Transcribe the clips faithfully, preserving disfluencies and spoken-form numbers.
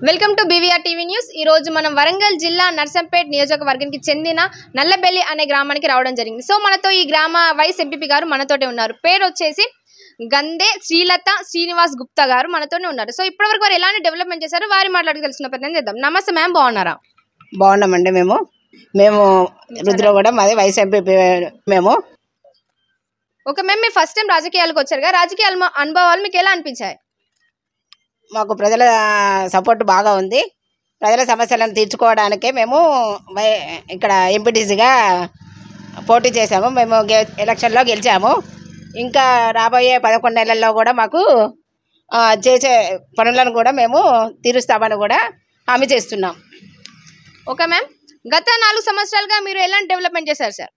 Welcome to బీవీఆర్టీవీ news. ఈ రోజు మనం వరంగల్ జిల్లా నర్సంపేట్ నియోజకవర్గానికి చెందిన నల్లబెల్లి అనే గ్రామానికి రావడం జరిగింది। సో మనతో ఈ గ్రామ వైస్ ఎంపీపీ గారు మనతోటే ఉన్నారు। పేరు వచ్చేసి గందే శ్రీలత శ్రీనివాస్ గుప్తా గారు మనతోనే ఉన్నారు। సో ఇప్పటివరకు వారు ఎలాంటి డెవలప్మెంట్ చేశారు వారి మాట్లాడి తెలుసుకున్న ప్రయత్నం చేద్దాం। నమస్తే మ్యామ్, బాగున్నారా? బాగున్నామండి। మేము మేము రుద్రగూడ మాది వైస్ ఎంపీపీ మేము। ఓకే మ్యామ్, మీరు ఫస్ట్ టైం రాజకీయాలకు వచ్చారు కదా, రాజకీయ అనుభవాలు మీకు ఎలా అనిపించాయి? మాకు ప్రజల సపోర్ట్ బాగా ఉంది। ప్రజల సమస్యలను తీర్చుకోవడానికే మేము ఇక్కడ ఎంపీటీసీగా పోటీ చేశాము। మేము ఎలక్షన్లో గెలిచాము। ఇంకా రాబోయే పదకొండు నెలల్లో కూడా మాకు చేసే పనులను కూడా మేము తీరుస్తామని కూడా హామీ చేస్తున్నాం। ఓకే మ్యామ్, గత నాలుగు సంవత్సరాలుగా మీరు ఎలాంటి డెవలప్మెంట్ చేశారు సార్?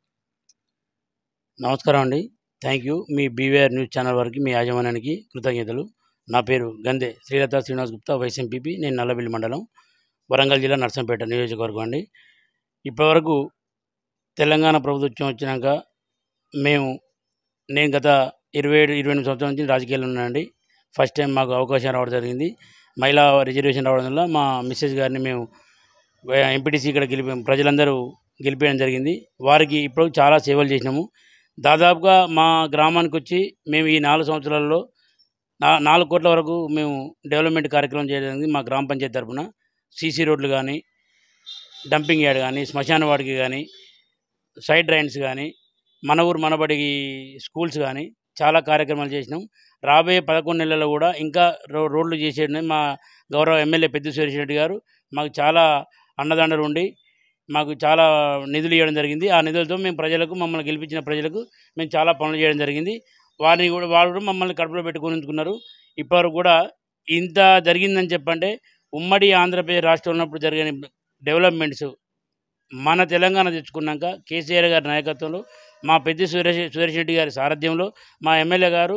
నమస్కారం అండి, థ్యాంక్ యూ। మీ బీవీఆర్ న్యూస్ ఛానల్ వారికి, మీ యాజమాన్యానికి కృతజ్ఞతలు। నా పేరు గందే శ్రీలత శ్రీనివాస్ గుప్తా, వైస్ ఎంపీపీ। నేను నల్లబెల్లి మండలం, వరంగల్ జిల్లా, నర్సంపేట నియోజకవర్గం అండి। ఇప్పటివరకు తెలంగాణ ప్రభుత్వం వచ్చినాక మేము నేను గత ఇరవై ఏడు ఇరవై ఎనిమిది సంవత్సరాల నుంచి రాజకీయాలు ఉన్నానండి। ఫస్ట్ టైం మాకు అవకాశం రావడం జరిగింది। మహిళా రిజర్వేషన్ రావడం వల్ల మా మిస్సెస్ గారిని మేము ఎంపీటీసీ ఇక్కడ గెలిపి ప్రజలందరూ గెలిపేయడం జరిగింది। వారికి ఇప్పుడు చాలా సేవలు చేసినాము। దాదాపుగా మా గ్రామానికి వచ్చి మేము ఈ నాలుగు సంవత్సరాల్లో నా నాలుగు కోట్ల వరకు మేము డెవలప్మెంట్ కార్యక్రమం చేయడానికి మా గ్రామ పంచాయతీ తరఫున సీసీ రోడ్లు కానీ, డంపింగ్ యార్డ్ కానీ, శ్మశాన వాడికి కానీ, సైడ్ డ్రైన్స్ కానీ, మన ఊరు మనబడి స్కూల్స్ కానీ చాలా కార్యక్రమాలు చేసినాం। రాబోయే పదకొండు నెలల్లో కూడా ఇంకా రో రోడ్లు చేసేది మా గౌరవ ఎమ్మెల్యే పెద్ద రెడ్డి గారు మాకు చాలా అండదండలు ఉండి మాకు చాలా నిధులు ఇవ్వడం జరిగింది। ఆ నిధులతో మేము ప్రజలకు, మమ్మల్ని గెలిపించిన ప్రజలకు మేము చాలా పనులు చేయడం జరిగింది। వారిని కూడా వాళ్ళు కూడా మమ్మల్ని కడుపులో పెట్టుకొని ఉంచుకున్నారు। ఇప్పటివరకు కూడా ఇంత జరిగిందని చెప్పంటే ఉమ్మడి ఆంధ్రప్రదేశ్ రాష్ట్రంలో ఉన్నప్పుడు జరిగిన డెవలప్మెంట్స్ మన తెలంగాణ తెచ్చుకున్నాక కేసీఆర్ గారి నాయకత్వంలో, మా పెద్ద సురేష్ సురేష్ రెడ్డి గారి సారథ్యంలో, మా ఎమ్మెల్యే గారు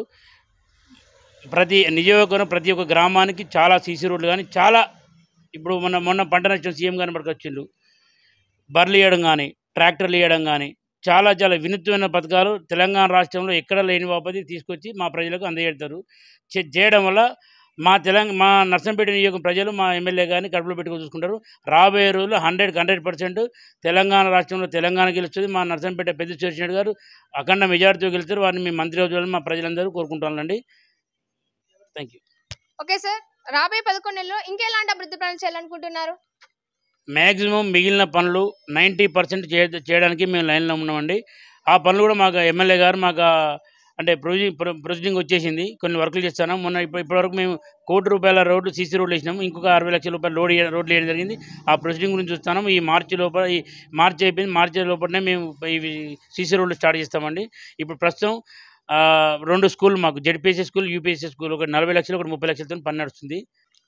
ప్రతి నియోజకవర్గం ప్రతి ఒక్క గ్రామానికి చాలా సీసీ రోడ్లు కానీ, చాలా ఇప్పుడు మొన్న మొన్న పంట నష్టం సీఎం గారిని పట్టుకు వచ్చిండు, బర్లు ఇవ్వడం కానీ, ట్రాక్టర్లు ఇవ్వడం కానీ, చాలా చాలా వినూత్నమైన పథకాలు తెలంగాణ రాష్ట్రంలో ఎక్కడ లేని బాపతి తీసుకొచ్చి మా ప్రజలకు అందజేస్తారు। చేయడం వల్ల మా తెలంగాణ మా నర్సంపేట నియోజకవర్గం ప్రజలు మా ఎమ్మెల్యే గారిని కడుపులో పెట్టుకొని చూసుకుంటారు। రాబోయే రోజుల్లో హండ్రెడ్కి హండ్రెడ్ పర్సెంట్ తెలంగాణ రాష్ట్రంలో తెలంగాణ గెలుస్తుంది। మా నర్సంపేట పెద్ద చేసినట్టు గారు అఖండ మెజార్టీతో గెలుస్తారు। వారిని మీ మంత్రి రోజులను మా ప్రజలందరూ కోరుకుంటానండి। Thank you. ఓకే సార్, రాబోయే పదకొండు నెలల్లో ఇంకెలాంటి అభివృద్ధి పనులు చేయాలనుకుంటున్నారు? మ్యాక్సిమం మిగిలిన పనులు నైంటీ పర్సెంట్ చేయడానికి మేము లైన్లో ఉన్నామండి। ఆ పనులు కూడా మాకు ఎమ్మెల్యే గారు మాకు అంటే ప్రొసీ ప్రొసీడింగ్ వచ్చేసింది, కొన్ని వర్కులు చేస్తాను। మొన్న ఇప్పుడు ఇప్పటివరకు మేము కోటి రూపాయల రోడ్లు సీసీ రోడ్లు వేసినాము, ఇంకొక అరవై లక్షల రూపాయల రోడ్ రోడ్లు వేయడం జరిగింది। ఆ ప్రొసీడింగ్ గురించి చూస్తాము। ఈ మార్చి లోపల ఈ మార్చి అయిపోయింది, మార్చి లోపలనే మేము ఇవి సీసీ రోడ్లు స్టార్ట్ చేస్తామండి। ఇప్పుడు ప్రస్తుతం రెండు స్కూల్ మాకు జెడ్పీఎస్సీ స్కూల్, యూపీఎస్సీ స్కూల్, ఒక నలభై లక్షలు ఒకటి ముప్పై లక్షలతో పని నడుస్తుంది।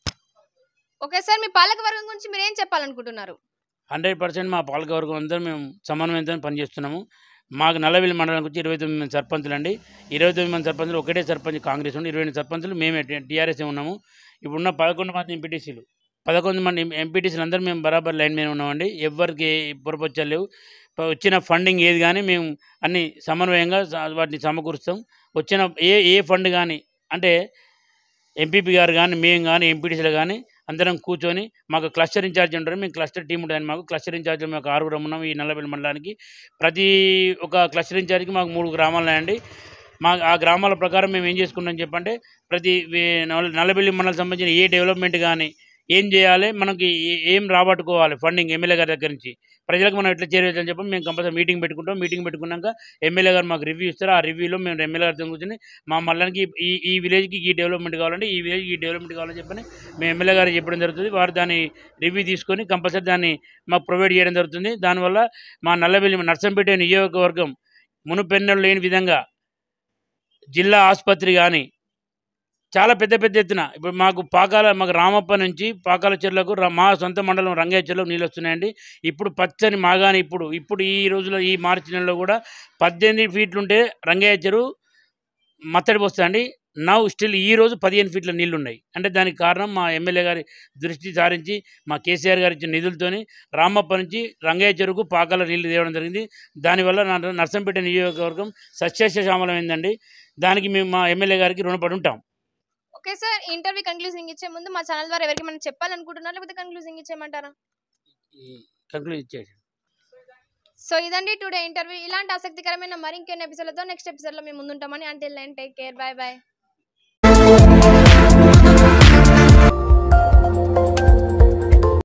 ఓకే సార్, మీ పాలకవర్గం గురించి మీరు ఏం చెప్పాలనుకుంటున్నారు? హండ్రెడ్ పర్సెంట్ మా పాలకవర్గం అందరూ మేము సమన్వయంతో పనిచేస్తున్నాము। మాకు నల్లబెల్లి మండలానికి వచ్చి ఇరవై తొమ్మిది మంది సర్పంచులు అండి। ఇరవై తొమ్మిది మంది సర్పంచులు ఒకటే సర్పంచ్ కాంగ్రెస్ ఉండి, ఇరవై ఎనిమిది సర్పంచులు మేమే టీఆర్ఎస్ ఉన్నాము। ఇప్పుడున్న పదకొండు మంది ఎంపీటీసీలు పదకొండు మంది ఎంపీటీసీలు అందరూ మేము బరాబర్ లైన్ మీద ఉన్నామండి। ఎవరికి పొరపచ్చాలు లేవు। వచ్చిన ఫండింగ్ ఏది కానీ మేము అన్ని సమన్వయంగా వాటిని సమకూరుస్తాం। వచ్చిన ఏ ఏ ఫండ్ కానీ అంటే ఎంపీపీ గారు కానీ, మేము కానీ, ఎంపీటీసీలు కానీ అందరం కూర్చొని మాకు క్లస్టర్ ఇన్ఛార్జ్ ఉంటారు, మేము క్లస్టర్ టీం ఉంటుంది। మాకు క్లస్టర్ ఇన్ఛార్జ్ మాకు ఆరుగురం ఉన్నాం ఈ నల్లబెల్లి మండలానికి। ప్రతి ఒక క్లస్టర్ ఇన్ఛార్జ్కి మాకు మూడు గ్రామాలు ఉన్నాయండి। మా ఆ గ్రామాల ప్రకారం మేము ఏం చేసుకుంటాం చెప్పంటే ప్రతి నల్లబెల్లి మండలం సంబంధించిన ఏ డెవలప్మెంట్ కానీ ఏం చేయాలి, మనకి ఏం రాబట్టుకోవాలి ఫండింగ్ ఎమ్మెల్యే గారి దగ్గర నుంచి ప్రజలకు మనం ఎట్లా చేరవేయాలని చెప్పి మేము కంపల్సరీ మీటింగ్ పెట్టుకుంటాం। మీటింగ్ పెట్టుకున్నాక ఎమ్మెల్యే గారు మాకు రివ్యూ ఇస్తారు। ఆ రివ్యూలో మేము ఎమ్మెల్యే గారితో కూర్చొని మా మండలానికి ఈ ఈ విలేజ్కి ఈ డెవలప్మెంట్ కావాలంటే ఈ విలేజ్కి ఈ డెవలప్మెంట్ కావాలని చెప్పని మేము ఎమ్మెల్యే గారు చెప్పడం జరుగుతుంది। వారు దాన్ని రివ్యూ తీసుకొని కంపల్సరీ దాన్ని మాకు ప్రొవైడ్ చేయడం జరుగుతుంది। దానివల్ల మా నల్లబెల్లి నర్సంపేట నియోజకవర్గం మునుపెన్నెలు లేని విధంగా జిల్లా ఆసుపత్రి కానీ చాలా పెద్ద పెద్ద ఎత్తున ఇప్పుడు మాకు పాకాల మాకు రామప్ప నుంచి పాకాల చెరువులకు మా సొంత మండలం రంగయ్య చెరువులకు నీళ్ళు వస్తున్నాయండి। ఇప్పుడు పచ్చని మాగాని ఇప్పుడు ఇప్పుడు ఈ రోజుల్లో ఈ మార్చి నెలలో కూడా పద్దెనిమిది ఫీట్లు ఉంటే రంగయ్య చెరువు మత్తడి పోస్తుందండి। నౌ స్టిల్ ఈ రోజు పదిహేను ఫీట్ల నీళ్లు ఉన్నాయి అంటే దానికి కారణం మా ఎమ్మెల్యే గారి దృష్టి సారించి మా కేసీఆర్ గారు ఇచ్చిన నిధులతోని రామప్ప నుంచి రంగయ్య చెరువుకు పాకాల నీళ్లు తేవడం జరిగింది। దానివల్ల నర్సంపేట నియోజకవర్గం సస్యశ్యామలమైందండి। దానికి మేము మా ఎమ్మెల్యే గారికి రుణపడి ఉంటాం। ఓకే సార్, ఇంటర్వ్యూ కన్క్లూజింగ్ ఇచ్చే ముందు మా ఛానల్ ద్వారా ఎవరికి మనం చెప్పాలనుకుంటున్నారు, లేకపోతే కన్క్లూజింగ్ ఇచ్చేయమంటారా? కంక్లూడ్ ఇచ్చేసి. సో ఇదండి టుడే ఇంటర్వ్యూ. ఇలాంటి ఆసక్తికరమైన మరి ఇంకెన్ని ఎపిసోడ్లతో నెక్స్ట్ ఎపిసోడ్లో మేము ముందుంటామని. Until then take care, bye by.